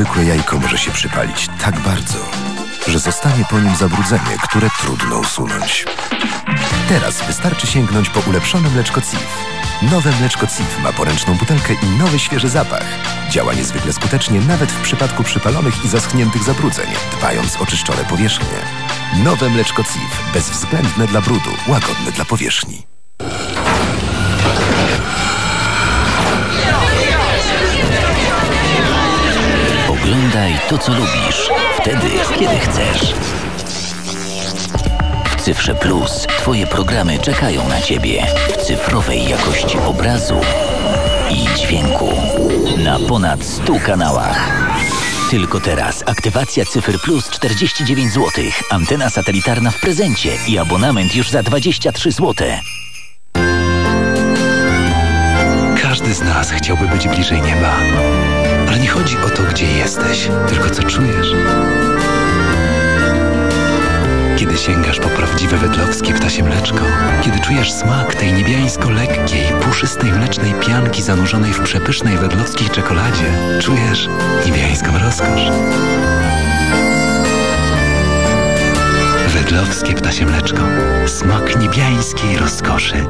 zwykłe jajko może się przypalić tak bardzo, że zostanie po nim zabrudzenie, które trudno usunąć. Teraz wystarczy sięgnąć po ulepszone mleczko CIF. Nowe mleczko CIF ma poręczną butelkę i nowy świeży zapach. Działa niezwykle skutecznie nawet w przypadku przypalonych i zaschniętych zabrudzeń, dbając o czyszczone powierzchnie. Nowe mleczko CIF, bezwzględne dla brudu, łagodne dla powierzchni. Oglądaj to, co lubisz, wtedy, kiedy chcesz. W Cyfrze Plus Twoje programy czekają na Ciebie w cyfrowej jakości obrazu i dźwięku na ponad 100 kanałach. Tylko teraz aktywacja Cyfr Plus 49 zł, antena satelitarna w prezencie i abonament już za 23 zł. Każdy z nas chciałby być bliżej nieba. Ale nie chodzi o to, gdzie jesteś, tylko co czujesz. Kiedy sięgasz po prawdziwe wedlowskie ptasie mleczko, kiedy czujesz smak tej niebiańsko-lekkiej, puszystej mlecznej pianki zanurzonej w przepysznej wedlowskiej czekoladzie, czujesz niebiańską rozkosz. Wedlowskie ptasie mleczko. Smak niebiańskiej rozkoszy.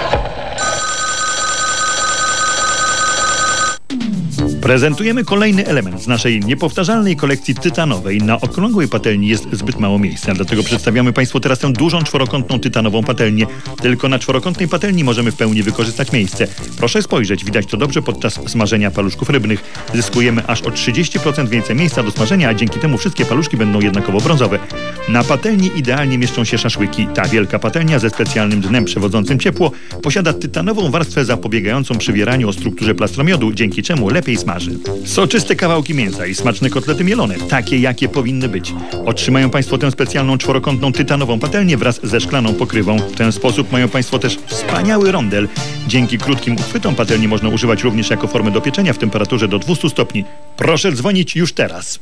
Prezentujemy kolejny element z naszej niepowtarzalnej kolekcji tytanowej. Na okrągłej patelni jest zbyt mało miejsca, dlatego przedstawiamy Państwu teraz tę dużą czworokątną tytanową patelnię. Tylko na czworokątnej patelni możemy w pełni wykorzystać miejsce. Proszę spojrzeć, widać to dobrze podczas smażenia paluszków rybnych. Zyskujemy aż o 30% więcej miejsca do smażenia, a dzięki temu wszystkie paluszki będą jednakowo brązowe. Na patelni idealnie mieszczą się szaszłyki. Ta wielka patelnia ze specjalnym dnem przewodzącym ciepło posiada tytanową warstwę zapobiegającą przywieraniu o strukturze plastromiodu, dzięki czemu lepiej smaży. Soczyste kawałki mięsa i smaczne kotlety mielone, takie jakie powinny być. Otrzymają Państwo tę specjalną czworokątną tytanową patelnię wraz ze szklaną pokrywą. W ten sposób mają Państwo też wspaniały rondel. Dzięki krótkim uchwytom patelni można używać również jako formę do pieczenia w temperaturze do 200 stopni. Proszę dzwonić już teraz.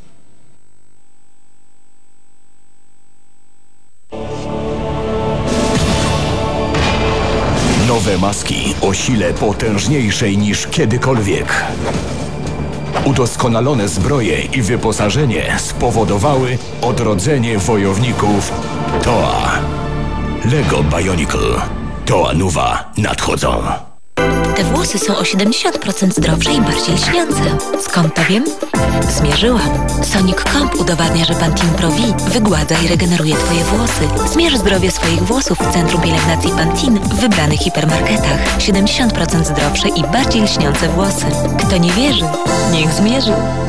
Nowe maski o sile potężniejszej niż kiedykolwiek. Udoskonalone zbroje i wyposażenie spowodowały odrodzenie wojowników Toa. Lego Bionicle. Toa Nuva nadchodzą. Te włosy są o 70% zdrowsze i bardziej lśniące. Skąd to wiem? Zmierzyłam. Sonic Comp udowadnia, że Pantene Pro V wygładza i regeneruje Twoje włosy. Zmierz zdrowie swoich włosów w Centrum Pielęgnacji Pantene w wybranych hipermarketach. 70% zdrowsze i bardziej lśniące włosy. Kto nie wierzy, niech zmierzy.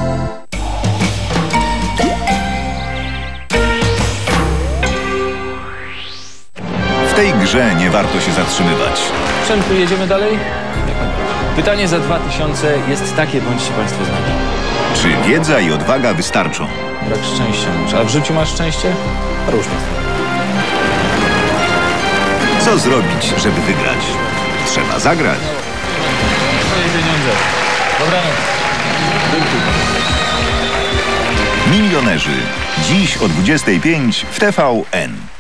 W tej grze nie warto się zatrzymywać. Przemku, jedziemy dalej? Pytanie za 2000 jest takie, bądźcie Państwo z nami. Czy wiedza i odwaga wystarczą? Brak szczęścia. A w życiu masz szczęście? Rusz mnie. Co zrobić, żeby wygrać? Trzeba zagrać. Twoje pieniądze. Dobranoc. Milionerzy. Dziś o 25 w TVN.